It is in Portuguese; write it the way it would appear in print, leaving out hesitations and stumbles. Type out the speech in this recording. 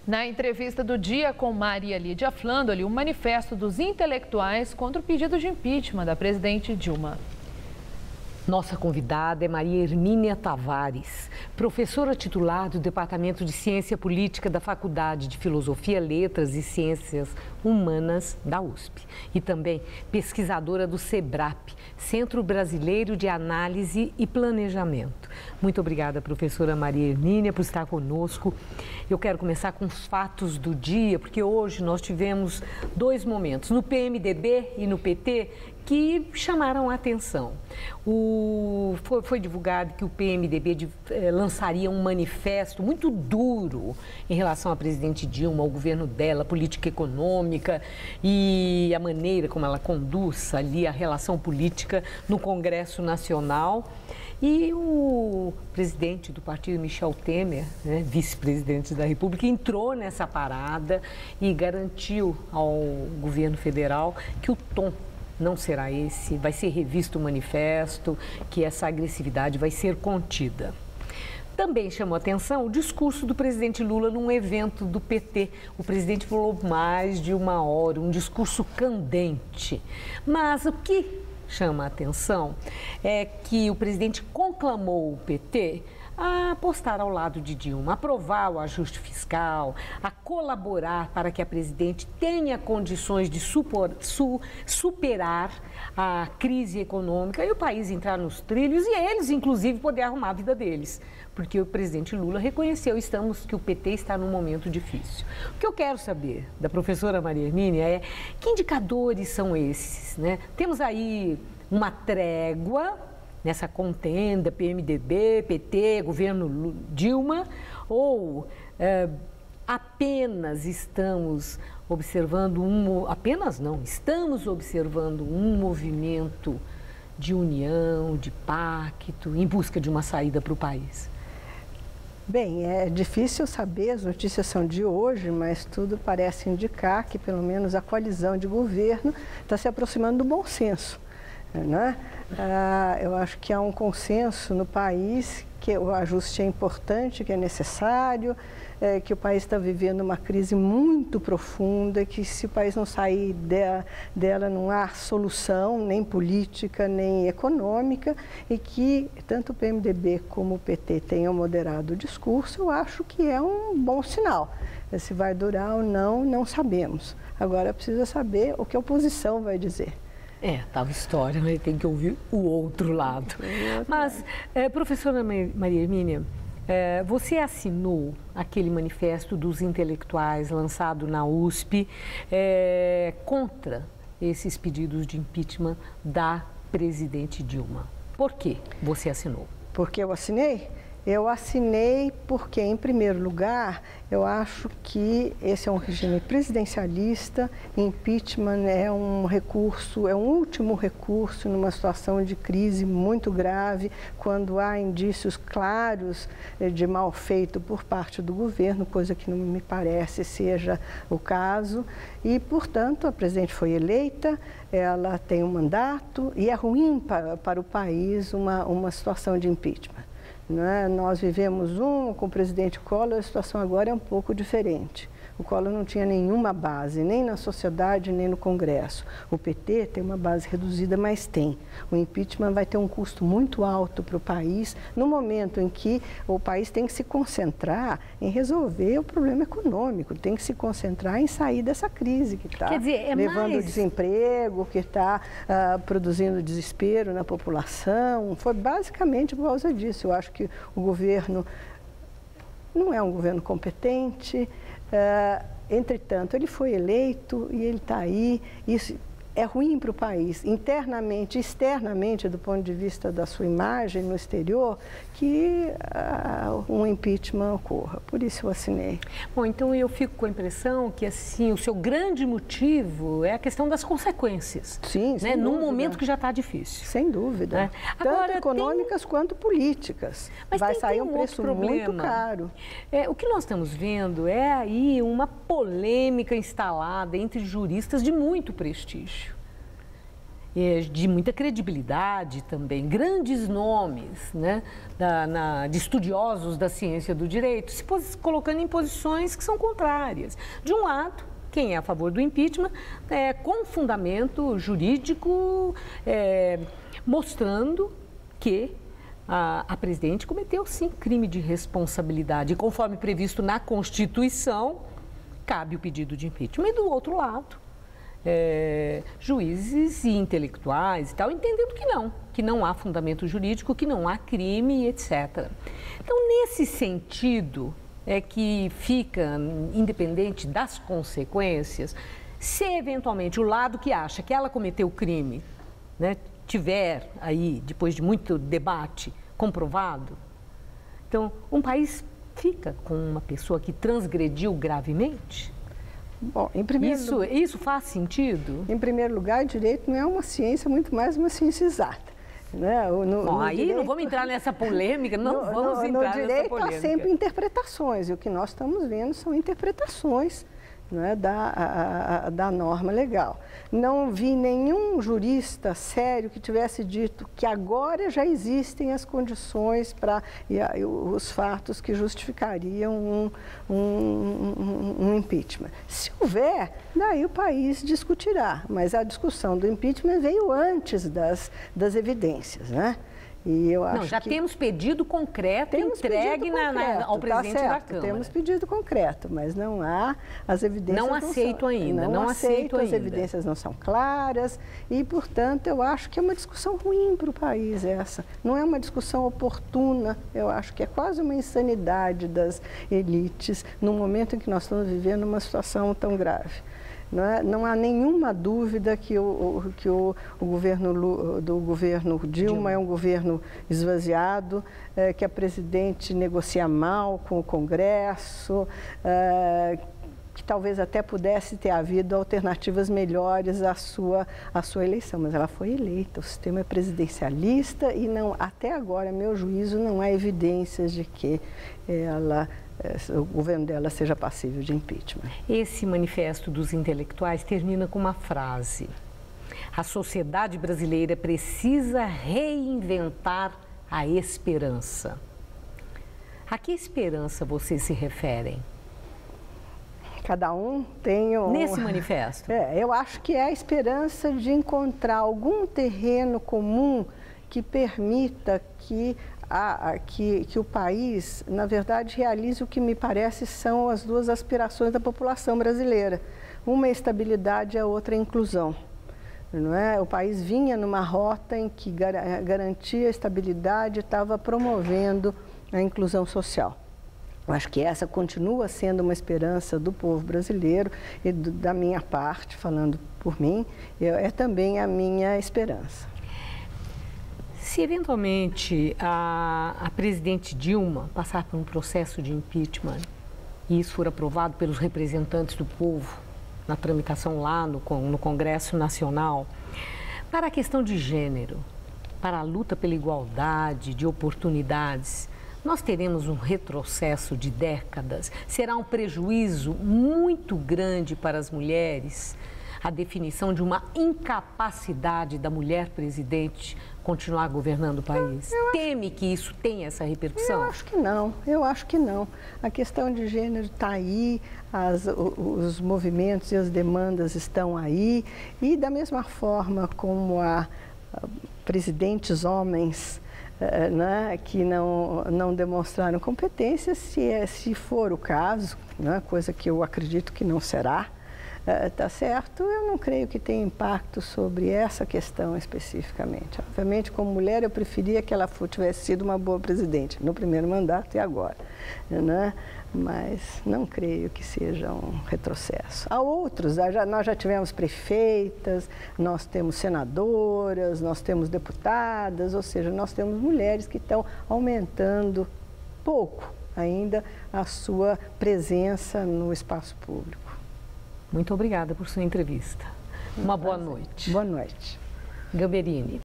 Na entrevista do dia com Maria Lídia Flandoli, o manifesto dos intelectuais contra o pedido de impeachment da presidente Dilma. Nossa convidada é Maria Hermínia Tavares, professora titular do Departamento de Ciência Política da Faculdade de Filosofia, Letras e Ciências Humanas da USP e também pesquisadora do SEBRAP, Centro Brasileiro de Análise e Planejamento. Muito obrigada, professora Maria Hermínia, por estar conosco. Eu quero começar com os fatos do dia, porque hoje nós tivemos dois momentos, no PMDB e no PT, que chamaram a atenção. Foi divulgado que o PMDB lançaria um manifesto muito duro em relação à presidente Dilma, ao governo dela, a política econômica e a maneira como ela conduz ali a relação política no Congresso Nacional. E o presidente do partido, Michel Temer, vice-presidente da República, entrou nessa parada e garantiu ao governo federal que o tom não será esse, vai ser revisto o manifesto, que essa agressividade vai ser contida. Também chamou atenção o discurso do presidente Lula num evento do PT. O presidente falou mais de uma hora, um discurso candente. Mas o que chama a atenção é que o presidente conclamou o PT a apostar ao lado de Dilma, aprovar o ajuste fiscal, a colaborar para que a presidente tenha condições de superar a crise econômica e o país entrar nos trilhos e eles, inclusive, poder arrumar a vida deles. Porque o presidente Lula reconheceu que o PT está num momento difícil. O que eu quero saber da professora Maria Hermínia é que indicadores são esses, né? Temos aí uma trégua nessa contenda PMDB, PT, governo Dilma, ou apenas estamos observando estamos observando um movimento de união, de pacto, em busca de uma saída para o país? Bem, é difícil saber, as notícias são de hoje, mas tudo parece indicar que pelo menos a coalizão de governo está se aproximando do bom senso, né? Eu acho que há um consenso no país que o ajuste é importante, que é necessário, que o país está vivendo uma crise muito profunda, que se o país não sair dela não há solução, nem política, nem econômica, e que tanto o PMDB como o PT tenham moderado o discurso, eu acho que é um bom sinal. Se vai durar ou não, não sabemos. Agora precisa saber o que a oposição vai dizer. Tal história, né? Tem que ouvir o outro lado. Mas, professora Maria Hermínia, você assinou aquele manifesto dos intelectuais lançado na USP contra esses pedidos de impeachment da presidente Dilma. Por que você assinou? Porque eu assinei? Eu assinei porque, em primeiro lugar, eu acho que esse é um regime presidencialista, impeachment é um recurso, é um último recurso numa situação de crise muito grave, quando há indícios claros de mal feito por parte do governo, coisa que não me parece seja o caso, e, portanto, a presidente foi eleita, ela tem um mandato e é ruim para o país uma situação de impeachment. Nós vivemos com o presidente Collor, a situação agora é um pouco diferente. O Collor não tinha nenhuma base, nem na sociedade, nem no Congresso. O PT tem uma base reduzida, mas tem. O impeachment vai ter um custo muito alto para o país, no momento em que o país tem que se concentrar em resolver o problema econômico, tem que se concentrar em sair dessa crise que está levando desemprego, que está produzindo desespero na população. Foi basicamente por causa disso. Eu acho que o governo não é um governo competente. Entretanto, ele foi eleito e ele está aí. Isso é ruim para o país, internamente, externamente, do ponto de vista da sua imagem no exterior, que um impeachment ocorra. Por isso eu assinei. Bom, então eu fico com a impressão que, assim, o seu grande motivo é a questão das consequências. Sim, sem dúvida. Num momento que já está difícil. Sem dúvida. Tanto econômicas quanto políticas. Mas vai sair um preço muito caro. O que nós estamos vendo é aí uma polêmica instalada entre juristas de muito prestígio. de muita credibilidade também, grandes nomes, né, de estudiosos da ciência do direito, se colocando em posições que são contrárias. De um lado, quem é a favor do impeachment, com fundamento jurídico, mostrando que a presidente cometeu, sim, crime de responsabilidade. E conforme previsto na Constituição, cabe o pedido de impeachment. E do outro lado, juízes e intelectuais e tal, entendendo que não há fundamento jurídico, que não há crime, etc. Então, nesse sentido, é que fica, independente das consequências, se eventualmente o lado que acha que ela cometeu crime, né, tiver aí, depois de muito debate, comprovado, então um país fica com uma pessoa que transgrediu gravemente? Bom, isso faz sentido? Em primeiro lugar, direito não é uma ciência, muito mais uma ciência exata. Né? Aí direito, não vamos entrar nessa polêmica, não vamos entrar nessa polêmica. No direito há sempre interpretações, e o que nós estamos vendo são interpretações, né, da norma legal. Não vi nenhum jurista sério que tivesse dito que agora já existem as condições e os fatos que justificariam um impeachment. Se houver, daí o país discutirá, mas a discussão do impeachment veio antes das evidências, né? E eu acho já temos pedido concreto entregue ao presidente da Câmara. Temos pedido concreto, mas não há as evidências. Não aceito ainda. Não aceito as ainda. Evidências não são claras e, portanto, eu acho que é uma discussão ruim para o país essa. Não é uma discussão oportuna. Eu acho que é quase uma insanidade das elites no momento em que nós estamos vivendo uma situação tão grave. Não há nenhuma dúvida que o governo do governo Dilma é um governo esvaziado, que a presidente negocia mal com o Congresso, que talvez até pudesse ter havido alternativas melhores à sua eleição, mas ela foi eleita. O sistema é presidencialista e até agora, a meu juízo, não há evidências de que o governo dela seja passível de impeachment. Esse manifesto dos intelectuais termina com uma frase: a sociedade brasileira precisa reinventar a esperança. A que esperança vocês se referem? Cada um tem nesse manifesto? Eu acho que é a esperança de encontrar algum terreno comum que permita que o país, na verdade, realize o que me parece são as duas aspirações da população brasileira. Uma é estabilidade e a outra é inclusão. Não é? O país vinha numa rota em que garantia a estabilidade e estava promovendo a inclusão social. Eu acho que essa continua sendo uma esperança do povo brasileiro e da minha parte, falando por mim, é também a minha esperança. Se eventualmente a presidente Dilma passar por um processo de impeachment e isso for aprovado pelos representantes do povo na tramitação lá no Congresso Nacional, para a questão de gênero, para a luta pela igualdade de oportunidades, nós teremos um retrocesso de décadas? Será um prejuízo muito grande para as mulheres a definição de uma incapacidade da mulher presidente continuar governando o país? Teme que isso tenha essa repercussão? Eu acho que não. A questão de gênero está aí, os movimentos e as demandas estão aí, e da mesma forma como há presidentes homens que não demonstraram competência, se for o caso, coisa que eu acredito que não será, tá certo, eu não creio que tenha impacto sobre essa questão especificamente. Obviamente, como mulher, eu preferia que ela tivesse sido uma boa presidente, no primeiro mandato e agora, mas não creio que seja um retrocesso. Há outros, nós já tivemos prefeitas, nós temos senadoras, nós temos deputadas, ou seja, nós temos mulheres que estão aumentando pouco ainda a sua presença no espaço público. Muito obrigada por sua entrevista. Uma boa noite. Boa noite. Gamberini.